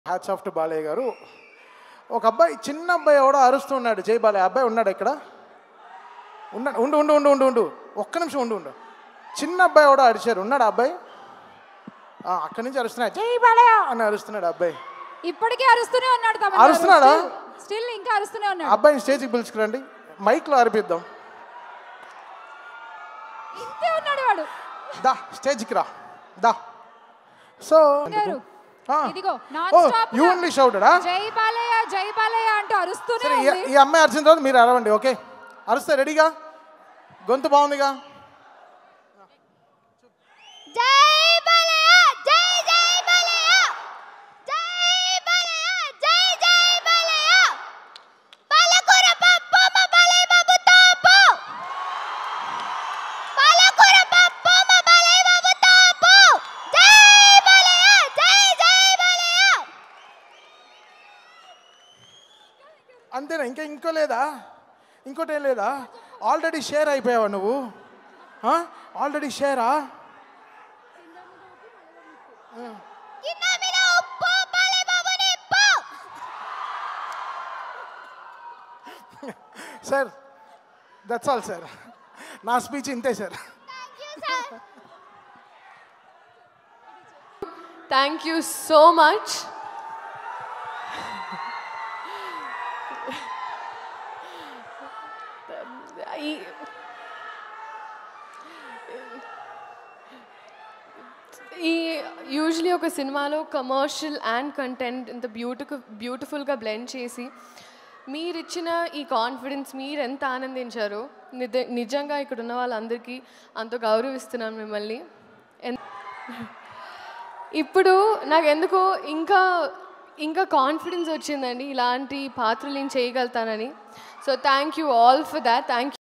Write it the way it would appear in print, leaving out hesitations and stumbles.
Hats off to Balayya గారు. ఒక అబ్బాయి, చిన్న అబ్బాయి ఎవడో అరుస్తున్నాడు, జై బాలయ్య. అబ్బాయి ఉన్నాడు ఇక్కడ? ఉన్నాడు. ఉండు ఉండు ఉండు ఉండు ఉండు ఒక్క నిమిషం ఉండు ఉండు. చిన్న అబ్బాయి ఎవడో అరిచారు, ఉన్నాడు అబ్బాయి? అక్కడి నుంచి అరుస్తున్నాడు, జై బాలయ్య అని అరుస్తున్నాడు అబ్బాయి. ఇప్పటికే అరుస్తూనే ఉన్నాడు. అరుస్తున్నాడా? స్టిల్ ఇంకా అరుస్తూనే ఉన్నాడు. అబ్బాయిని స్టేజ్కి పిలుచుకురండి, మైక్లో అరిపిద్దాం. ఇంతే ఉన్నాడు వాడు. దా స్టేజ్కి రా, దా. సో ఇదిగో నాన్ ఓ స్టాప్ యు ఓన్లీ షౌటెడ్ జై బాలయ్య అంటూ అరుస్తూనే ఉంది. ఈ అమ్మాయి అరిచిన తర్వాత మీరు అరవండి, ఓకే? అరుస్తే రెడీగా? గొంతు బాగుందిగా? జై బాలయ్య, జై జై బాలయ్య, జై బాలయ్య, జై జై బాలయ్య, పాలకూర పప్పు మా బాలయ్య బాబు తాపు, పాలకూర పప్పు మా బాలయ్య బాబు తాపు, జై బాలయ్య, జై జై బాలయ్య. అంతేనా? ఇంకో లేదా? ఇంకోటి ఏం లేదా? ఆల్రెడీ షేర్ అయిపోయావా నువ్వు? ఆల్రెడీ షేరా? సార్ దట్స్ ఆల్ సార్, నా స్పీచ్ ఇంతే sir. Thank you so much. Usually ఒక సినిమాలో కమర్షియల్ అండ్ కంటెంట్ ఇంత బ్యూటిఫుల్గా బ్లెండ్ చేసి మీరిచ్చిన ఈ కాన్ఫిడెన్స్, మీరు ఎంత ఆనందించారో నిజంగా ఇక్కడ ఉన్న వాళ్ళందరికీ అంత గౌరవిస్తున్నాను మిమ్మల్ని. ఇప్పుడు నాకు ఎందుకో ఇంకా కాన్ఫిడెన్స్ వచ్చిందండి, ఇలాంటి పాత్రలు నేను చేయగలుగుతానని. So thank you all for that. Thank you.